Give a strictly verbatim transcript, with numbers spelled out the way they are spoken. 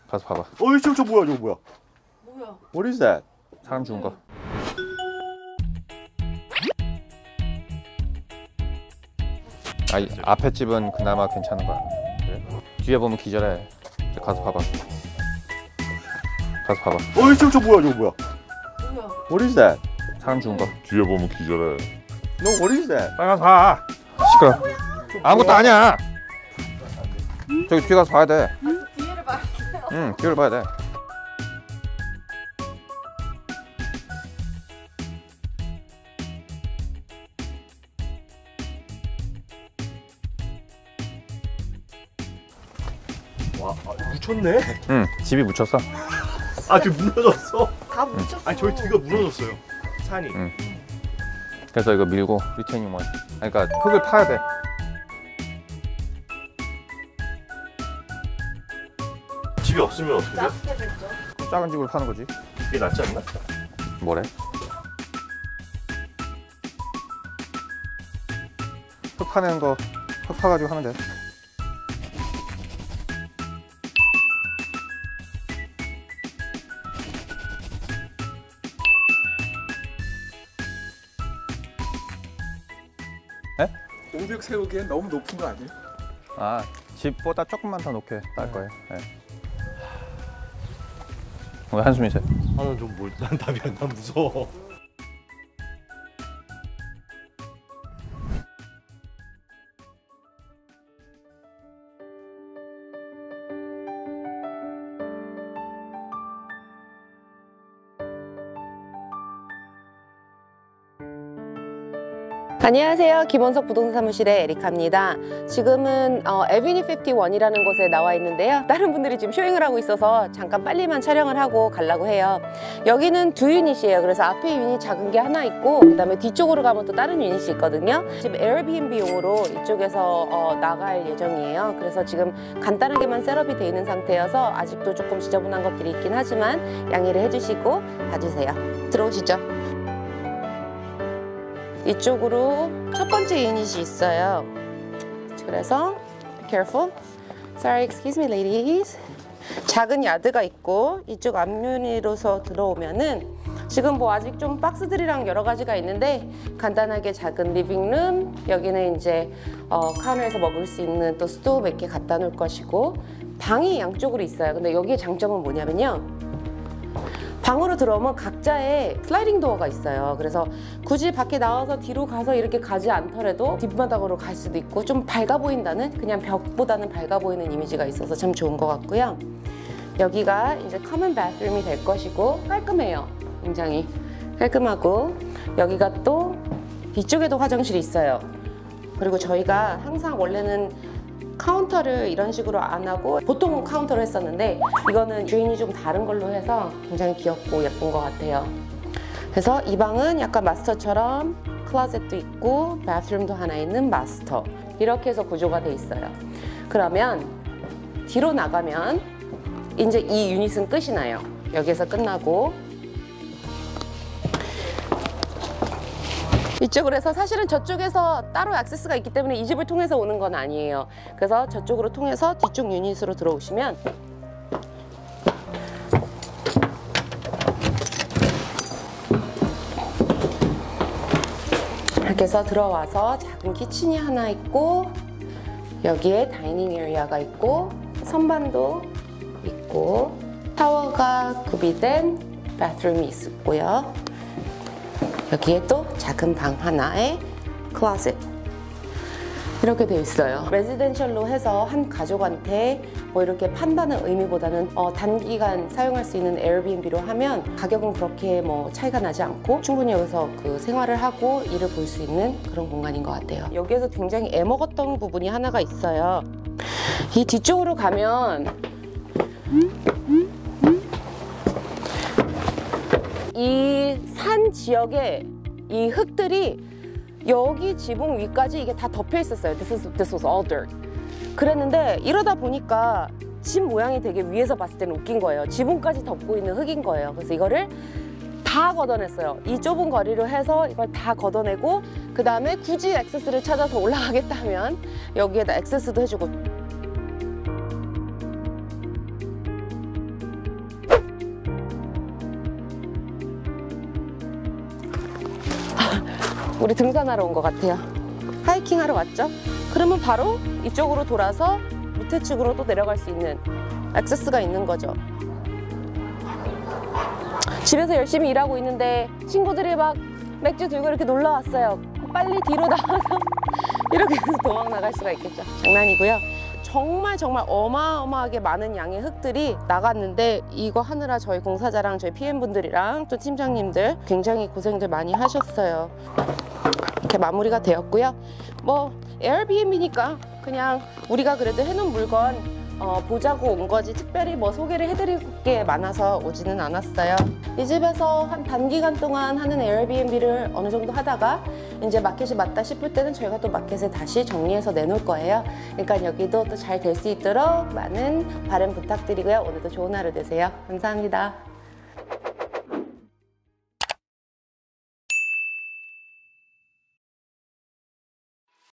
가서 봐봐. 어이 저, 저 뭐야 저거 뭐야? 뭐야? What is that? 사람 죽은 거. 아, 이 앞에 집은 그나마 괜찮은 거야. 그래? 뒤에 보면 기절해. 가서 봐봐. 가서 봐봐. 어이 저, 저 뭐야 저거 뭐야? 뭐야? What is that? 사람 죽은 거. 뒤에 보면 기절해. No, what is that? 빨리 가서 봐. 시끄러. 아무것도 아니야. 저기 뒤에 가서 봐야 돼. 뒤에를 봐야겠네요. 응, 뒤를 봐야 돼. 와, 아, 묻혔네? 응, 집이 묻혔어. 아, 지금 무너졌어? 다 묻혔어. 아니, 저희 뒤가 무너졌어요. 산이. 응. 그래서 이거 밀고 리테이닝 원. 그러니까 흙을 파야 돼. 집이 없으면 어떻게 돼? 낮게 됐죠. 작은 집을 파는 거지. 이게 낫지 않나? 뭐래? 흙 파는 거, 흙 파가지고 하면 돼. 에? 오백 세우기엔 너무 높은 거 아니에요? 아, 집보다 조금만 더 높게 딸 거예요. 네. 왜 한숨이 세? 아, 난 좀 뭘, 난 답이 안 나, 무서워. 안녕하세요. 김원석 부동산 사무실의 에리카입니다. 지금은 어, 에비뉴 오십일이라는 곳에 나와 있는데요. 다른 분들이 지금 쇼잉을 하고 있어서 잠깐 빨리만 촬영을 하고 가려고 해요. 여기는 두 유닛이에요. 그래서 앞에 유닛 작은 게 하나 있고 그 다음에 뒤쪽으로 가면 또 다른 유닛이 있거든요. 지금 에어비앤비용으로 이쪽에서 어, 나갈 예정이에요. 그래서 지금 간단하게만 셋업이 되어 있는 상태여서 아직도 조금 지저분한 것들이 있긴 하지만 양해를 해주시고 봐주세요. 들어오시죠. 이쪽으로 첫 번째 유닛이 있어요. 그래서 careful. Sorry, excuse me, ladies. 작은 야드가 있고 이쪽 앞유닛으로서 들어오면은 지금 뭐 아직 좀 박스들이랑 여러 가지가 있는데 간단하게 작은 리빙룸, 여기는 이제 어, 카운터에서 먹을 수 있는 또 스토브 몇 개 갖다 놓을 것이고 방이 양쪽으로 있어요. 근데 여기의 장점은 뭐냐면요. 방으로 들어오면 각자의 슬라이딩 도어가 있어요. 그래서 굳이 밖에 나와서 뒤로 가서 이렇게 가지 않더라도 뒷마당으로 갈 수도 있고 좀 밝아 보인다는, 그냥 벽보다는 밝아 보이는 이미지가 있어서 참 좋은 것 같고요. 여기가 이제 커먼 바스룸이 될 것이고 깔끔해요. 굉장히 깔끔하고 여기가 또 뒤쪽에도 화장실이 있어요. 그리고 저희가 항상 원래는 카운터를 이런 식으로 안 하고 보통은 카운터로 했었는데 이거는 주인이 좀 다른 걸로 해서 굉장히 귀엽고 예쁜 것 같아요. 그래서 이 방은 약간 마스터처럼 클로셋도 있고 바스룸도 하나 있는 마스터, 이렇게 해서 구조가 돼 있어요. 그러면 뒤로 나가면 이제 이 유닛은 끝이 나요. 여기서 끝나고 이쪽으로 해서 사실은 저쪽에서 따로 액세스가 있기 때문에 이 집을 통해서 오는 건 아니에요. 그래서 저쪽으로 통해서 뒤쪽 유닛으로 들어오시면 이렇게 해서 들어와서 작은 키친이 하나 있고 여기에 다이닝 에리아가 있고 선반도 있고 샤워가 구비된 바스룸이 있고요. 여기에 또 작은 방 하나에 클로셋 이렇게 되어 있어요. 레지덴셜로 해서 한 가족한테 뭐 이렇게 판다는 의미보다는 어, 단기간 사용할 수 있는 에어비앤비로 하면 가격은 그렇게 뭐 차이가 나지 않고 충분히 여기서 그 생활을 하고 일을 볼 수 있는 그런 공간인 것 같아요. 여기에서 굉장히 애먹었던 부분이 하나가 있어요. 이 뒤쪽으로 가면 이 산 지역에 이 흙들이 여기 지붕 위까지 이게 다 덮여 있었어요. This is, this was all dirt. 그랬는데 이러다 보니까 집 모양이 되게 위에서 봤을 때는 웃긴 거예요. 지붕까지 덮고 있는 흙인 거예요. 그래서 이거를 다 걷어냈어요. 이 좁은 거리로 해서 이걸 다 걷어내고 그 다음에 굳이 액세스를 찾아서 올라가겠다 하면 여기에다 액세스도 해주고 우리 등산하러 온 것 같아요. 하이킹 하러 왔죠? 그러면 바로 이쪽으로 돌아서 밑에 측으로 또 내려갈 수 있는 액세스가 있는 거죠. 집에서 열심히 일하고 있는데 친구들이 막 맥주 들고 이렇게 놀러 왔어요. 빨리 뒤로 나가서 이렇게 해서 도망 나갈 수가 있겠죠. 장난이고요. 정말 정말 어마어마하게 많은 양의 흙들이 나갔는데 이거 하느라 저희 공사자랑 저희 피엠분들이랑 또 팀장님들 굉장히 고생들 많이 하셨어요. 이렇게 마무리가 되었고요. 뭐 에어비앤비니까 그냥 우리가 그래도 해놓은 물건 어, 보자고 온 거지 특별히 뭐 소개를 해드릴 게 많아서 오지는 않았어요. 이 집에서 한 단기간 동안 하는 에어비앤비를 어느 정도 하다가 이제 마켓이 맞다 싶을 때는 저희가 또 마켓에 다시 정리해서 내놓을 거예요. 그러니까 여기도 또 잘 될 수 있도록 많은 바람 부탁드리고요. 오늘도 좋은 하루 되세요. 감사합니다.